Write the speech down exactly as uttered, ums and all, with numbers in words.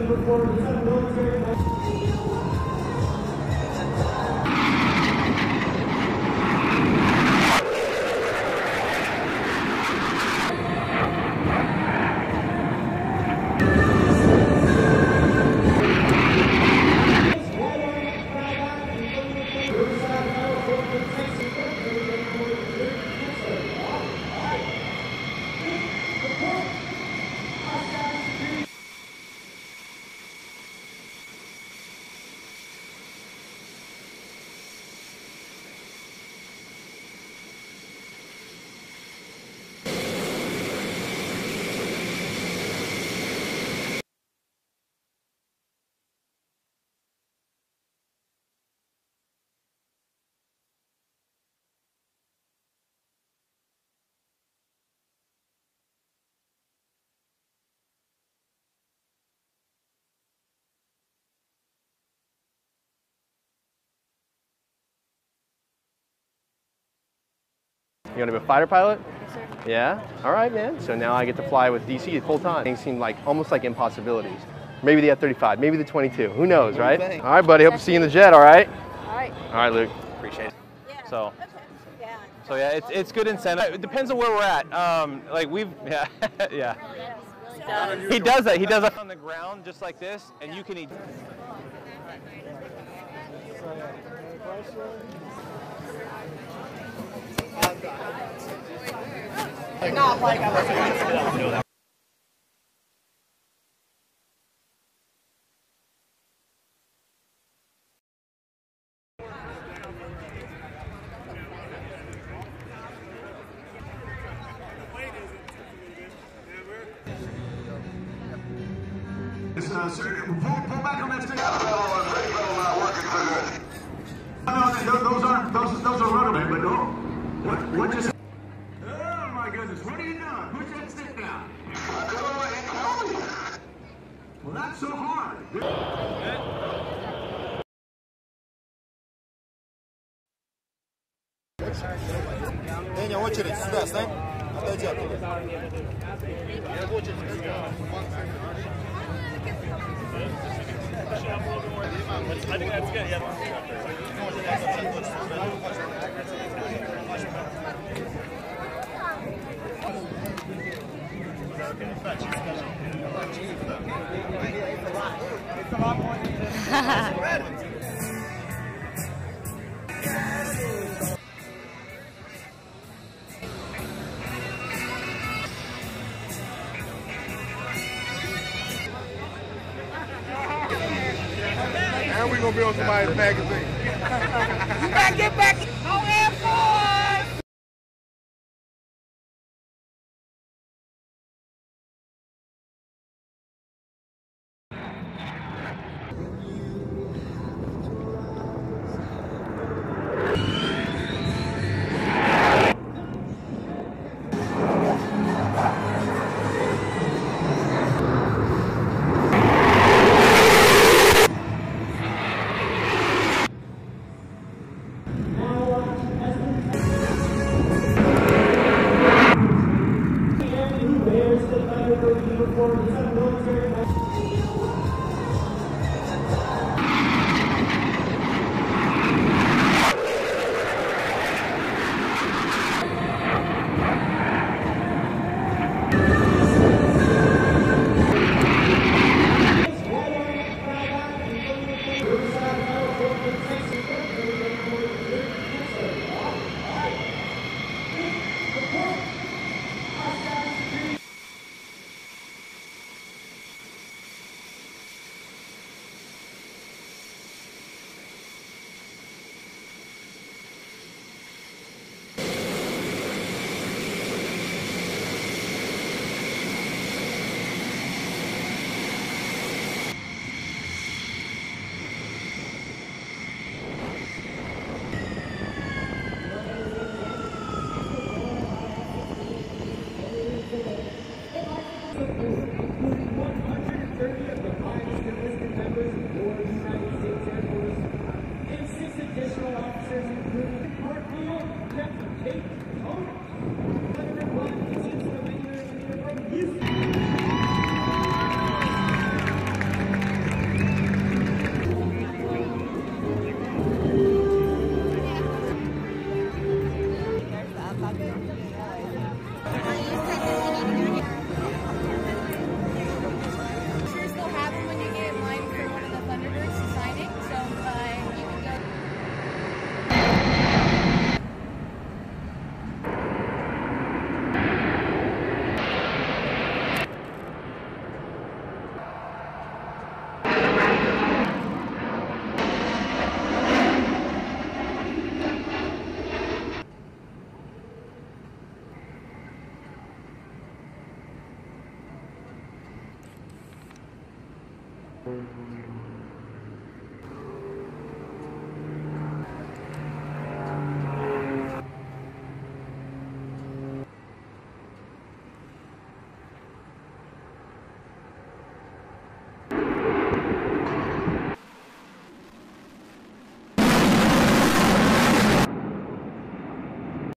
You're gonna be a fighter pilot? Yes, sir. Yeah? All right, man. So now I get to fly with D C full time. Things seem like almost like impossibilities. Maybe the F thirty-five, maybe the twenty-two. Who knows, right? All right, buddy. Hope to see you in the jet. All right. All right. All right, Luke. Appreciate it. Yeah. So. Okay. Yeah. So yeah, it's it's good incentive. It depends on where we're at. Um, like we've yeah yeah. He does that. He does that on the ground just like this, and you can eat. Not like I was. Uh, sir, pull, pull back on that stick. No, no, those aren't, those, those are ruddermen, but no. What, what just, oh my goodness, what are you doing? Push that stick down. Well, that's so hard. Дэня, очередь, сюда, стань. Отойди оттуда. I think that's good, yeah. It's a lot more than this. And we're gonna be on somebody's magazine. You gotta get back on Air Force!